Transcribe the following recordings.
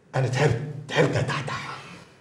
انا تعبت يا تحتح.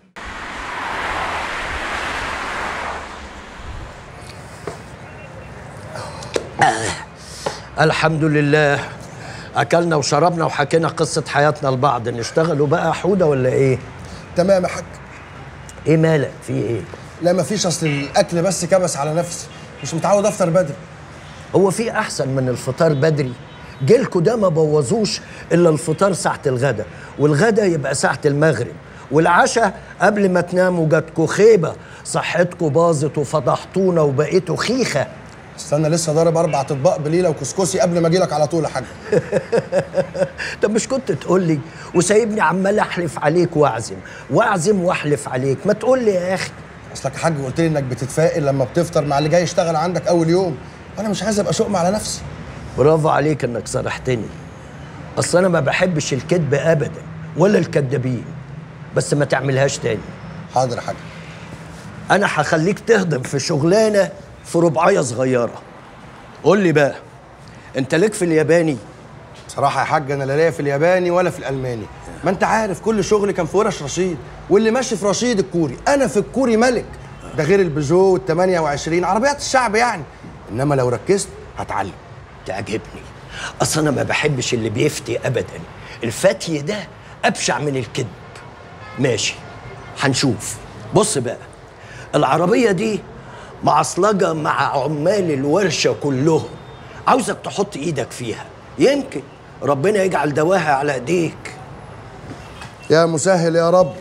الحمد لله، اكلنا وشربنا وحكينا قصه حياتنا لبعض. نشتغلوا بقى حوده ولا ايه؟ تمام يا حاج. ايه مالك؟ في ايه؟ لا مفيش، اصل الاكل بس كبس على نفسي، مش متعود افطر بدري. هو في احسن من الفطار بدري؟ جيلكوا ده ما بوظوش الا الفطار ساعه الغدا، والغدا يبقى ساعه المغرب، والعشاء قبل ما تناموا. جاتكوا خيبه، صحتكوا باظت وفضحتونا وبقيتوا خيخه. استنى، لسه ضارب 4 اطباق بليله وكسكسي قبل ما اجيلك على طول يا حاج. طب مش كنت تقول لي وسايبني عمال احلف عليك واعزم واحلف عليك؟ ما تقول لي يا اخي. اصلك يا حاج قلت لي انك بتتفائل لما بتفطر مع اللي جاي يشتغل عندك اول يوم، وانا مش عايز ابقى شؤم على نفسي. برافو عليك انك صرحتني. اصل انا ما بحبش الكذب ابدا ولا الكدابين، بس ما تعملهاش تاني. حاضر يا حاج. انا هخليك تهضم في شغلانه في ربعايه صغيره. قول لي بقى، انت ليك في الياباني؟ بصراحه يا حاج انا لا ليا في الياباني ولا في الالماني، ما انت عارف كل شغلي كان في ورش رشيد، واللي ماشي في رشيد الكوري، انا في الكوري ملك، ده غير البيجو وال28 عربيات الشعب يعني، انما لو ركزت هتعلم. تعجبني، اصل انا ما بحبش اللي بيفتي ابدا. الفتي ده ابشع من الكذب. ماشي، هنشوف. بص بقى، العربيه دي معصلجه مع عمال الورشه كلهم، عاوزك تحط ايدك فيها، يمكن ربنا يجعل دواها على ايديك. يا مسهل يا رب.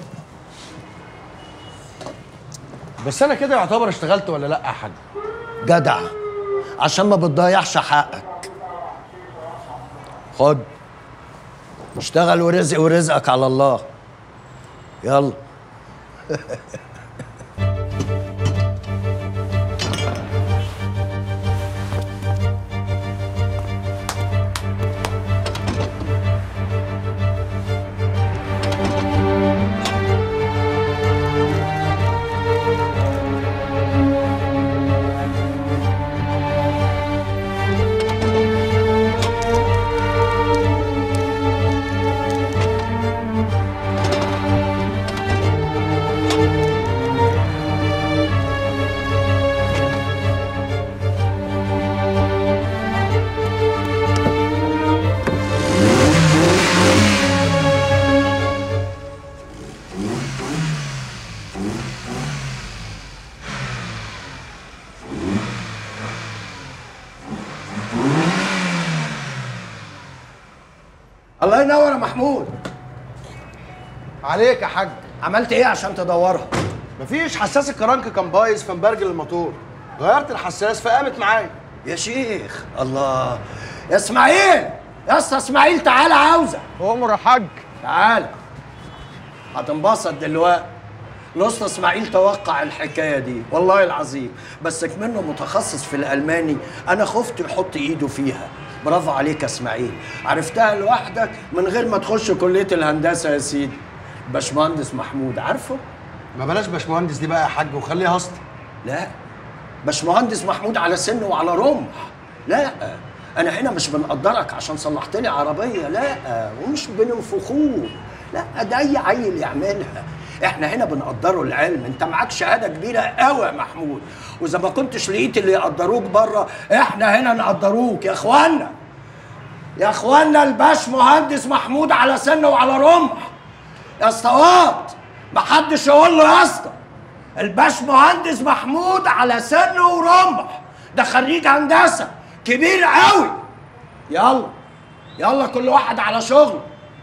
بس انا كده يعتبر اشتغلت ولا لا يا حاج؟ جدع، عشان ما بتضيعش حقك. خد، اشتغل ورزقك على الله. يلا. الله ينور يا محمود. عليك يا حاج. عملت ايه عشان تدورها؟ مفيش، حساس الكرنك كان بايظ فمبرجل الموتور، غيرت الحساس فقامت معايا. يا شيخ الله. يا اسماعيل، يا اسطى اسماعيل، تعالى عاوزك. عمر يا حاج. تعالى، هتنبسط دلوقتي. الاسطى اسماعيل توقع الحكايه دي والله العظيم، بس كمنه متخصص في الالماني انا خفت يحط ايده فيها. برافو عليك يا اسماعيل، عرفتها لوحدك من غير ما تخش كليه الهندسه يا سيدي. باشمهندس محمود عارفه؟ ما بلاش باشمهندس دي بقى يا حاج وخليها هسط. لا، باشمهندس محمود على سن وعلى رمح. لا، انا هنا مش بنقدرك عشان صلحت لي عربيه، لا، ومش بننفخوه، لا، ده اي عيل يعملها. احنا هنا بنقدره العلم. انت معاك شهاده كبيره قوي يا محمود، واذا ما كنتش لقيت اللي يقدروك بره، احنا هنا نقدروك يا اخوانا. يا اخوانا، الباش مهندس محمود على سن وعلى رمح. يا اسطوات، محدش يقول له يا اسطى. الباش مهندس محمود على سن ورمح، ده خريج هندسه كبير قوي. يلا يلا، كل واحد على شغله.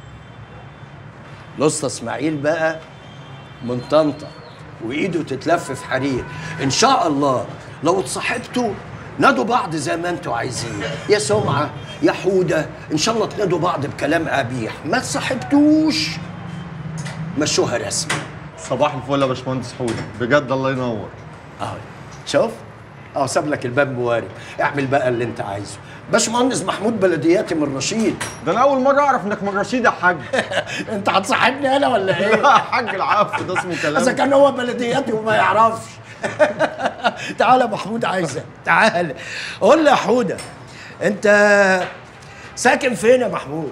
الاسطى اسماعيل بقى من طنطا، وايده تتلف في حرير. ان شاء الله لو اتصاحبتوا نادوا بعض زي ما انتوا عايزين، يا سمعه يا حوده، ان شاء الله تنادوا بعض بكلام قبيح. ما تصاحبتوش مشوها رسمي. صباح الفل يا باشمهندس حوده، بجد الله ينور. اهو شوف، اهو ساب لك الباب موارب، اعمل بقى اللي انت عايزه. باشمهندس محمود بلدياتي من رشيد. ده انا اول مره اعرف انك من رشيد يا حاج. انت هتصاحبني انا ولا ايه؟ لا يا حاج، العفو، ده اسمه كلام. اذا كان هو بلدياتي وما يعرفش. تعالى يا محمود، عايزك تعالى. قول لي يا حوده، انت ساكن فين يا محمود؟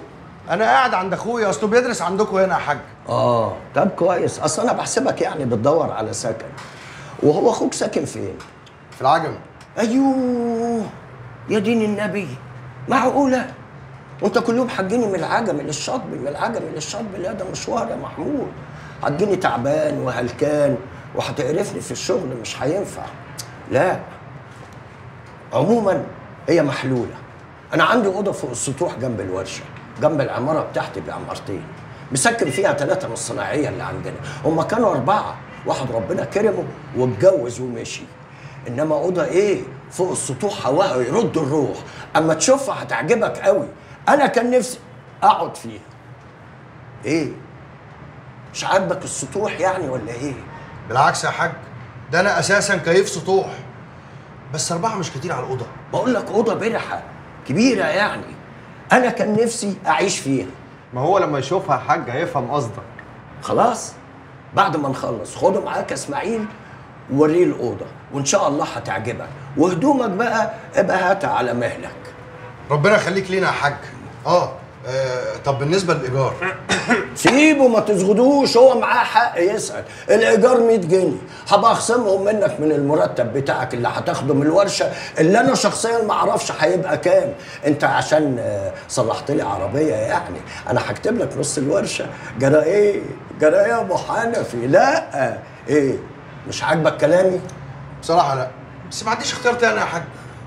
انا قاعد عند اخويا، اصله بيدرس عندكم هنا يا حاج. طب كويس، اصل انا بحسبك يعني بتدور على سكن. وهو اخوك ساكن فين؟ في العجمي. ايوه يا دين النبي، معقوله؟ وانت كل يوم حجني من العجمي للشطبي، من العجمي للشطبي؟ لا ده مشوار يا محمود، حجني تعبان وهلكان وهتقرفني في الشغل، مش هينفع. لا عموما هي محلوله. انا عندي اوضه فوق السطوح جنب الورشه، جنب العماره بتاعتي بعمارتين، مسكن فيها 3 من الصناعيه اللي عندنا. هم كانوا 4، واحد ربنا كرمه واتجوز ومشي. انما اوضه ايه فوق السطوح هواها يرد الروح، اما تشوفها هتعجبك قوي. انا كان نفسي اقعد فيها. ايه مش عاجبك السطوح يعني ولا ايه؟ بالعكس يا حاج، ده انا اساسا كيف سطوح، بس 4 مش كتير على الاوضه. بقول لك اوضه برحه كبيره يعني، انا كان نفسي اعيش فيها. ما هو لما يشوفها يا حاج هيفهم قصدك. خلاص بعد ما نخلص خده معاك يا اسماعيل ووريه الاوضه، وان شاء الله هتعجبك. وهدومك بقى ابقى هاتها على مهلك. ربنا يخليك لينا يا حاج. طب بالنسبه للايجار؟ سيبه ما تزغدوش، هو معاه حق يسأل. الإيجار 100 جنيه، هبقى أخصمهم منك من المرتب بتاعك اللي هتاخده من الورشة، اللي أنا شخصيا ما أعرفش هيبقى كام. أنت عشان صلحت لي عربية يعني، أنا هكتب لك نص الورشة. جرى إيه؟ جرى إيه يا أبو حنفي؟ لا إيه؟ مش عاجبك كلامي؟ بصراحه لا، بس ما عنديش اختيار تاني يا حاج.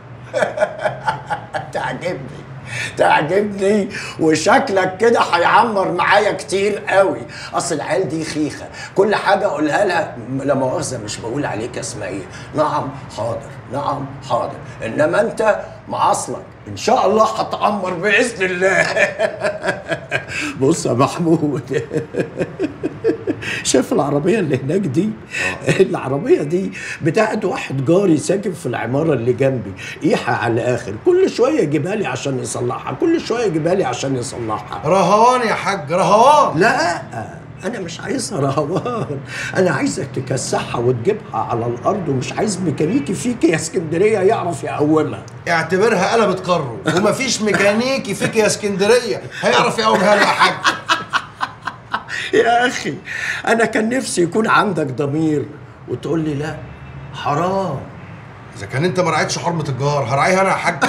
تعجبني وشكلك كده هيعمر معايا كتير قوي. اصل العيال دي خيخه، كل حاجه اقولها لها لا مؤاخذه مش بقول عليك اسمها ايه، نعم حاضر نعم حاضر. انما انت معاصلك ان شاء الله هتعمر باذن الله. بص يا محمود، شايف العربيه اللي هناك دي؟ العربيه دي بتاعت واحد جاري ساكن في العماره اللي جنبي، قيحه على الاخر، كل شويه يجيبها لي عشان يصلحها، كل شويه يجيبها لي عشان يصلحها. رهوان يا حاج، رهوان. لا انا مش عايزها رهوان، انا عايزك تكسحها وتجيبها على الارض، ومش عايز ميكانيكي فيك يا اسكندريه يعرف يقومها. اعتبرها قلبت قره، ومفيش ميكانيكي فيك يا اسكندريه هيعرف يقومها لي يا حاج. يا اخي انا كان نفسي يكون عندك ضمير وتقول لي لا حرام. اذا كان انت ما راعيتش حرمه الجار هراعيها انا يا حاج.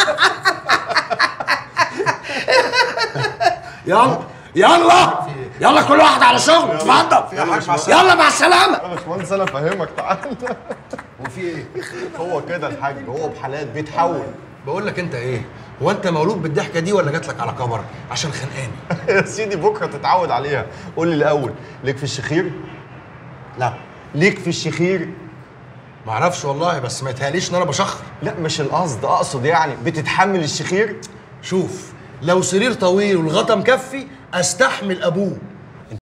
يلا يلا كل واحد على شغله، اتفضل. يلا مع السلامه. يا باشمهندس انا فاهمك، تعال. وفي ايه؟ هو كده الحاج، هو بحالات بيتحول. بقول لك انت ايه؟ هو انت مولود بالضحكه دي ولا جات لك على كبر عشان خانقاني؟ يا سيدي بكره تتعود عليها. قول لي الاول، ليك في الشخير؟ لا. ليك في الشخير؟ معرفش والله، بس ما يتهيأليش ان انا بشخر. لا مش القصد، اقصد يعني بتتحمل الشخير؟ شوف، لو سرير طويل والغطا مكفي استحمل ابوه،